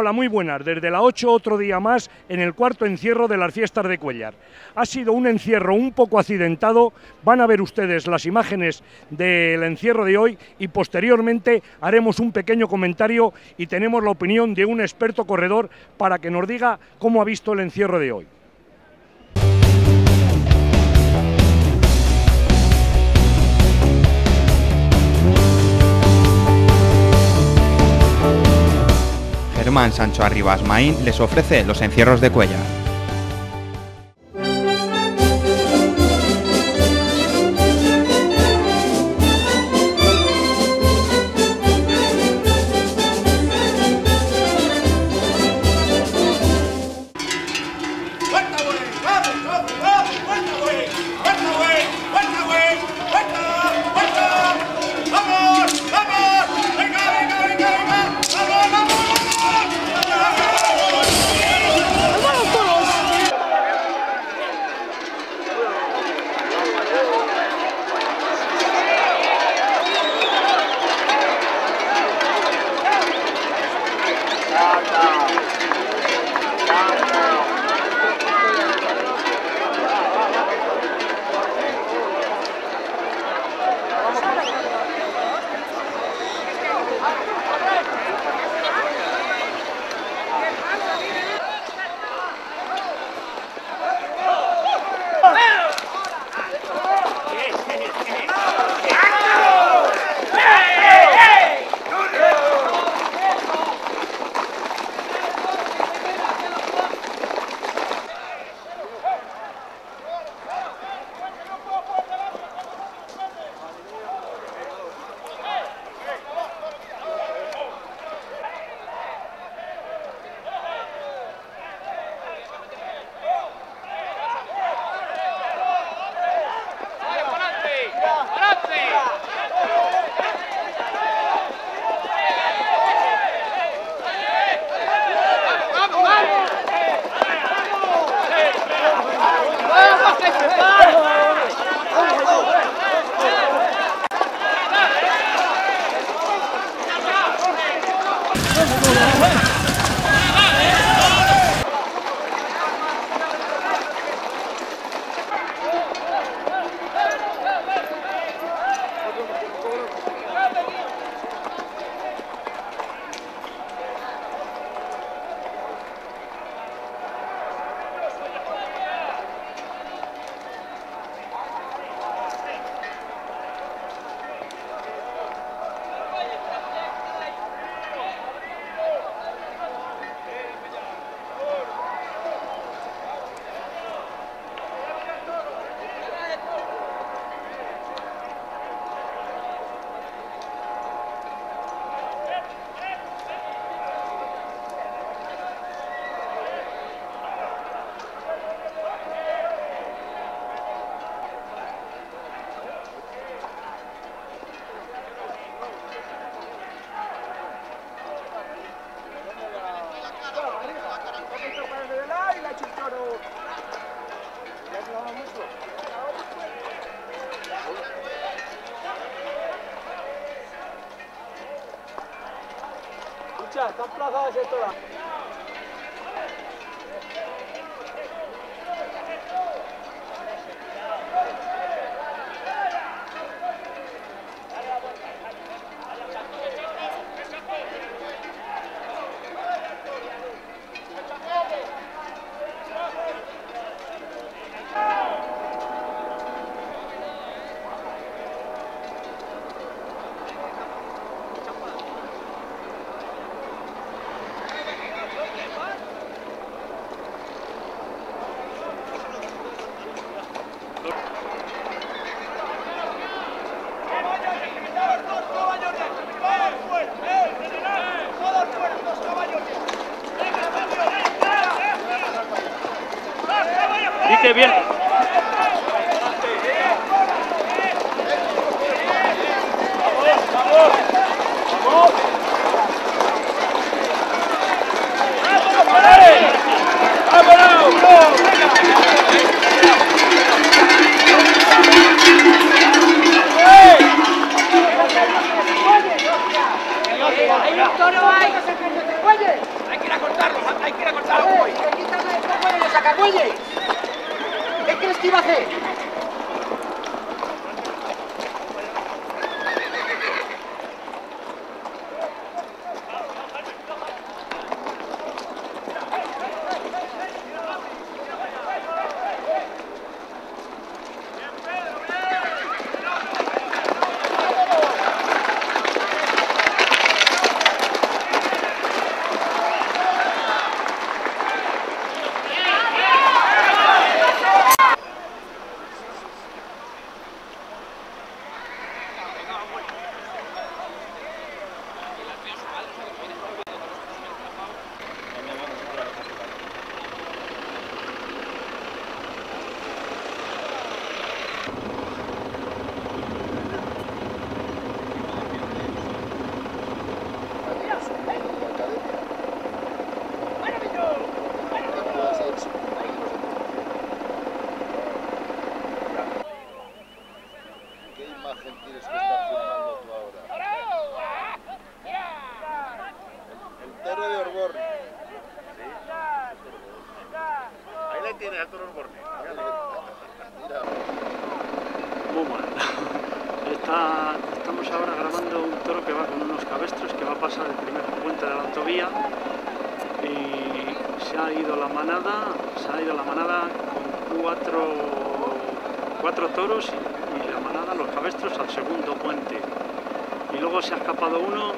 Hola, muy buenas. Desde la 8 otro día más en el cuarto encierro de las fiestas de Cuéllar. Ha sido un encierro un poco accidentado. Van a ver ustedes las imágenes del encierro de hoy y posteriormente haremos un pequeño comentario y tenemos la opinión de un experto corredor para que nos diga cómo ha visto el encierro de hoy. Germán Sancho Arribas Maín les ofrece los encierros de Cuéllar. Están plazadas todas. imagen tienes que estar filmando tú ahora? El toro de Orborne. ¿Sí? Ahí le tienes al toro de Orborne. Mira. Muy mal. Estamos ahora grabando un toro que va con unos cabestros, que va a pasar el primer puente de la autovía, y se ha ido la manada con cuatro toros y la manada, los cabestros, al segundo puente. Y luego se ha escapado uno.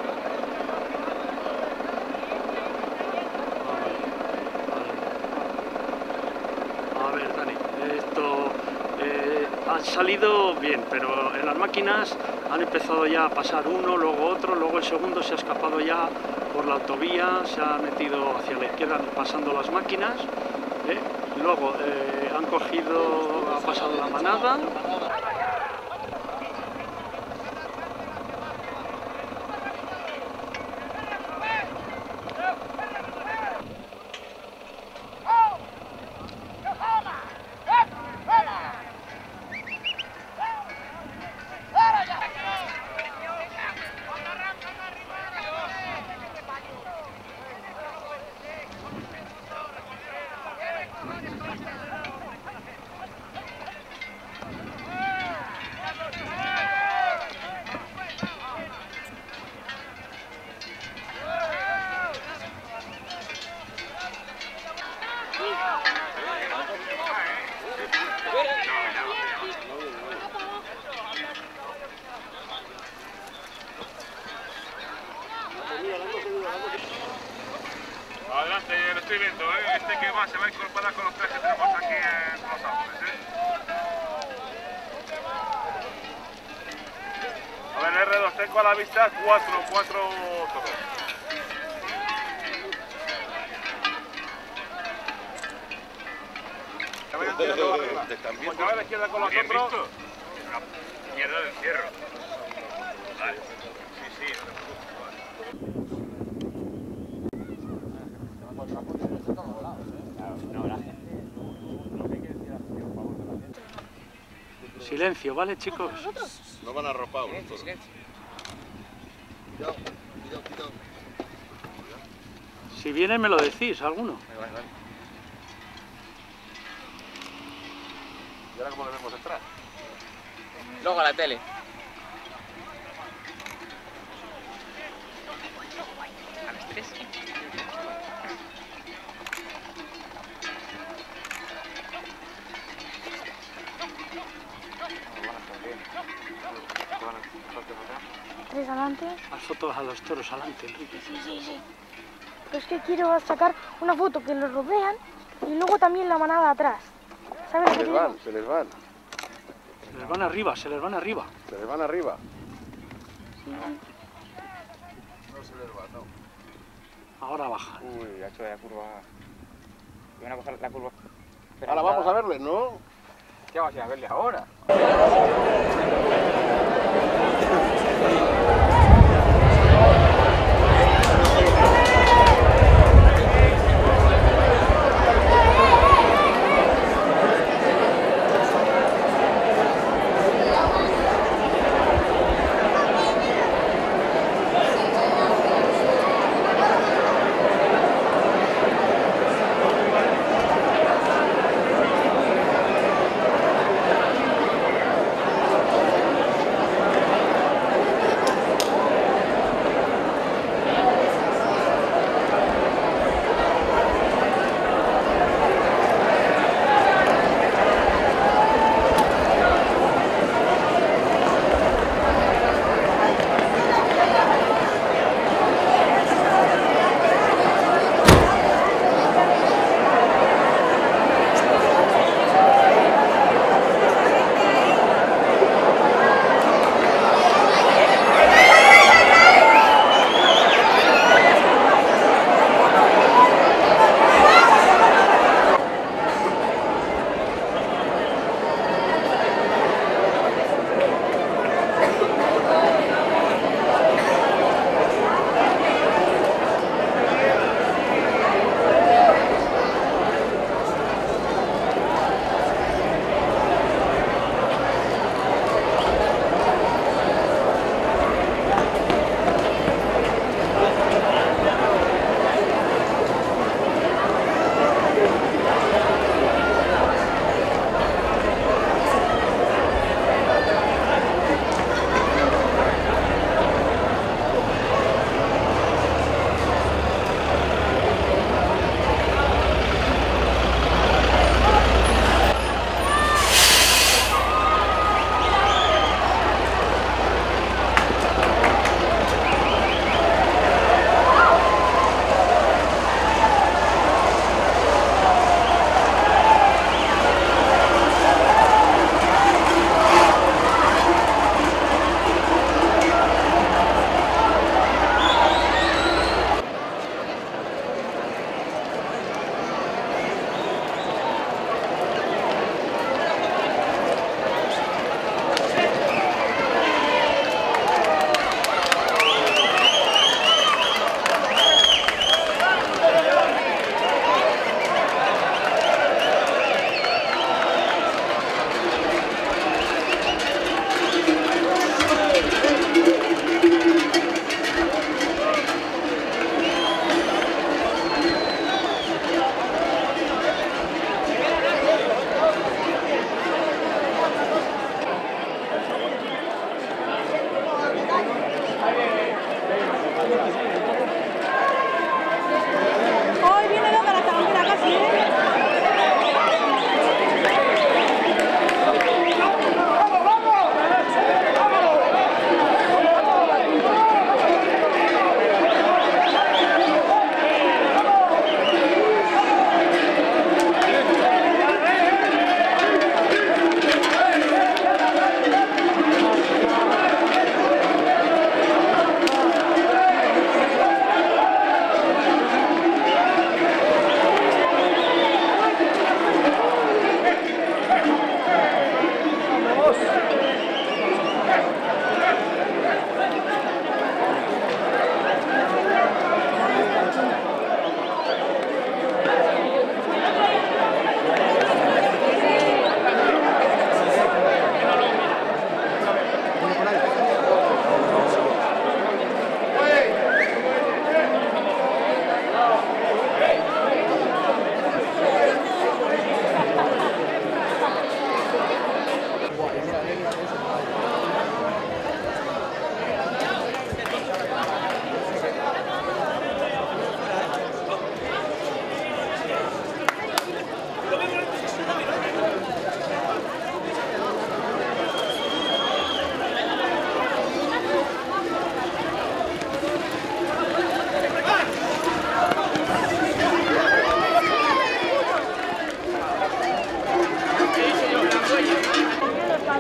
A ver, Dani, esto ha salido bien, pero en las máquinas han empezado ya a pasar uno, luego otro, luego el segundo se ha escapado ya por la autovía, se ha metido hacia la izquierda pasando las máquinas, luego ha pasado la manada. Adelante, lo estoy viendo, ¿eh? Este que va se va a incorporar con los tres que tenemos aquí en Los Ángeles, ¿eh? A ver, R2, tengo a la vista cuatro toros. Ya vayan tirando arriba. Como que va a la izquierda con los otros. La izquierda del encierro. Vale. Sí, no te preocupes. Silencio, ¿vale, chicos? No van arropados los toros. Cuidado. Si viene me lo decís, alguno. Vale. ¿Y ahora cómo le vemos entrar? Luego a la tele. A las 3. ¿Tres adelante? Haz fotos a los toros adelante, Enrique. Sí. Pero es que quiero sacar una foto que los rodean y luego también la manada atrás. ¿Sabes lo que te digo? Se les van. Se les van arriba. Se les van arriba. Sí. No se les van, no. Ahora baja. Uy, ha hecho la curva. Y van a coger la curva. Ahora vamos a verles, ¿no? ¿Qué vamos a ir a verle ahora?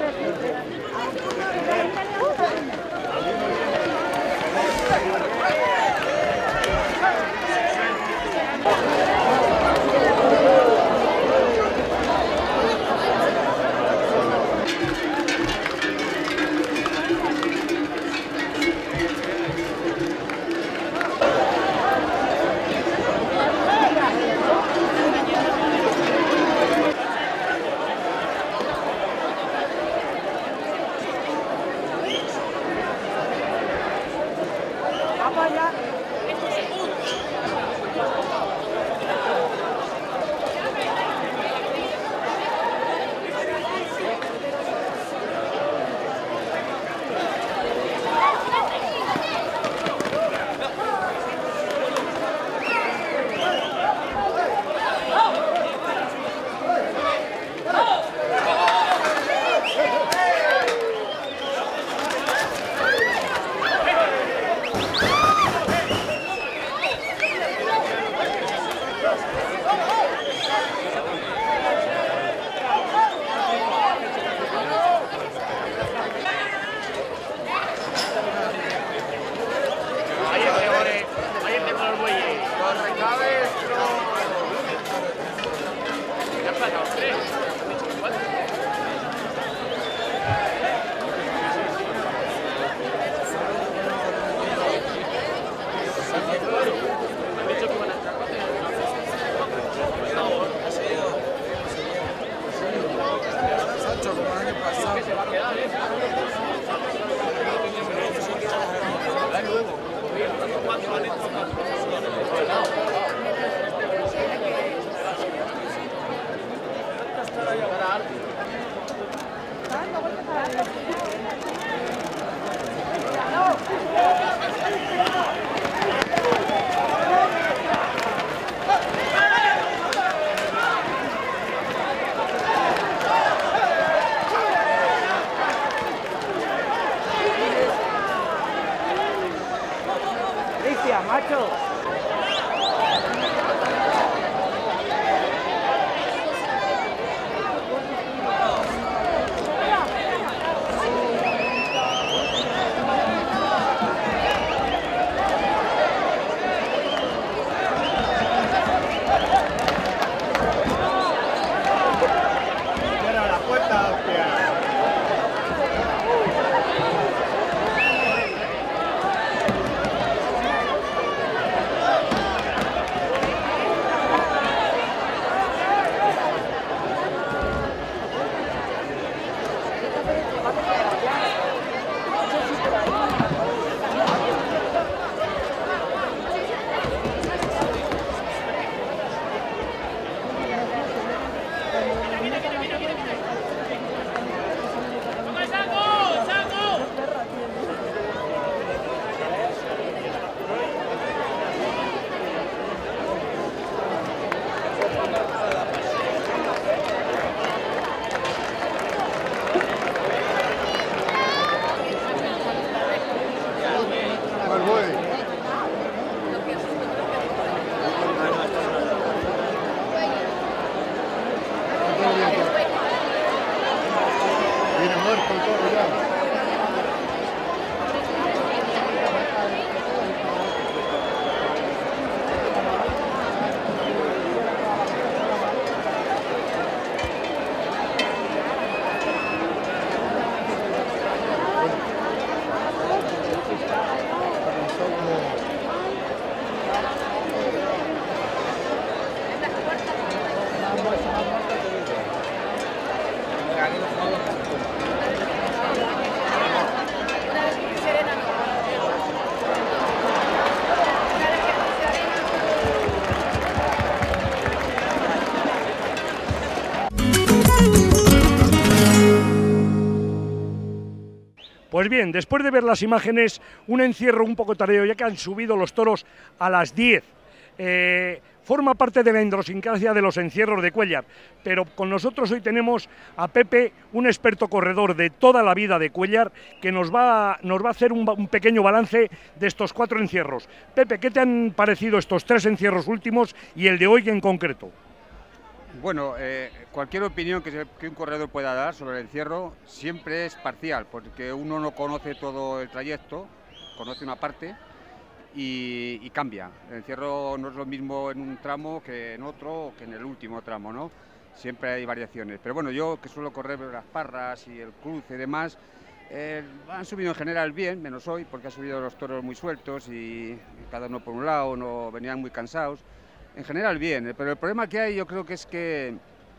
Pues bien, después de ver las imágenes, un encierro un poco tardío, ya que han subido los toros a las 10. Forma parte de la idiosincrasia de los encierros de Cuéllar, pero con nosotros hoy tenemos a Pepe, un experto corredor de toda la vida de Cuéllar, que nos va a hacer un pequeño balance de estos 4 encierros. Pepe, ¿qué te han parecido estos 3 encierros últimos y el de hoy en concreto? Bueno, cualquier opinión que un corredor pueda dar sobre el encierro siempre es parcial, porque uno no conoce todo el trayecto, conoce una parte y cambia. El encierro no es lo mismo en un tramo que en otro o que en el último tramo, ¿no? Siempre hay variaciones. Pero bueno, yo que suelo correr las parras y el cruce y demás, han subido en general bien, menos hoy, porque han subido los toros muy sueltos y cada uno por un lado, no venían muy cansados. En general bien, pero el problema que hay yo creo que es que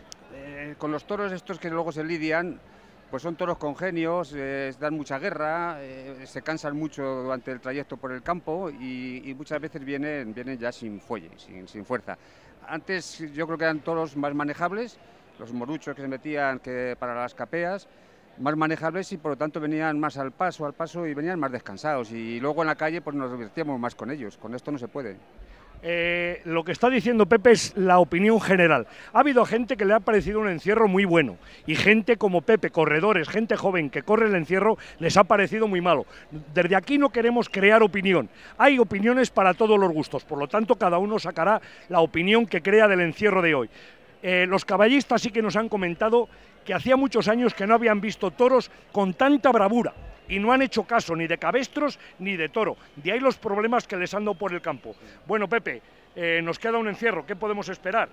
con los toros estos que luego se lidian, pues son toros congenios, dan mucha guerra, se cansan mucho durante el trayecto por el campo y muchas veces vienen ya sin fuelle, sin fuerza. Antes yo creo que eran toros más manejables, los moruchos que se metían para las capeas, más manejables y por lo tanto venían más al paso y venían más descansados y luego en la calle pues nos divertíamos más con ellos, con esto no se puede. Lo que está diciendo Pepe es la opinión general. Ha habido gente que le ha parecido un encierro muy bueno y gente como Pepe, corredores, gente joven que corre el encierro, les ha parecido muy malo. Desde aquí no queremos crear opinión. Hay opiniones para todos los gustos, por lo tanto cada uno sacará la opinión que crea del encierro de hoy. Los caballistas sí que nos han comentado que hacía muchos años que no habían visto toros con tanta bravura y no han hecho caso ni de cabestros ni de toro. De ahí los problemas que les han dado por el campo. Bueno, Pepe, nos queda un encierro, ¿qué podemos esperar?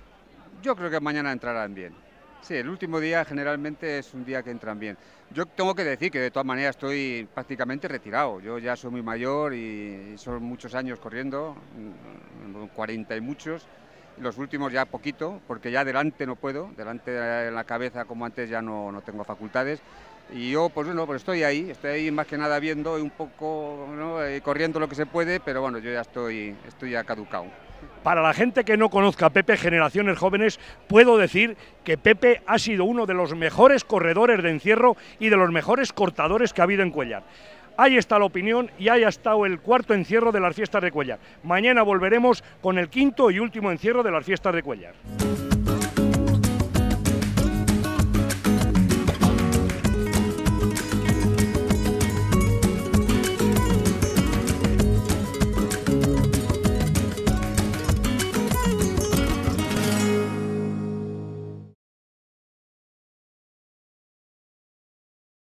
Yo creo que mañana entrarán bien. Sí, el último día generalmente es un día que entran bien. Yo tengo que decir que de todas maneras estoy prácticamente retirado. Yo ya soy muy mayor y son muchos años corriendo, 40 y muchos. Los últimos ya poquito, porque ya delante no puedo, delante en la cabeza como antes ya no tengo facultades. Y yo, pues bueno, pues estoy ahí más que nada viendo y un poco, ¿no? Corriendo lo que se puede, pero bueno, yo ya estoy ya caducado. Para la gente que no conozca a Pepe, generaciones jóvenes, puedo decir que Pepe ha sido uno de los mejores corredores de encierro y de los mejores cortadores que ha habido en Cuéllar. Ahí está la opinión y ahí ha estado el cuarto encierro de las fiestas de Cuéllar. Mañana volveremos con el quinto y último encierro de las fiestas de Cuéllar.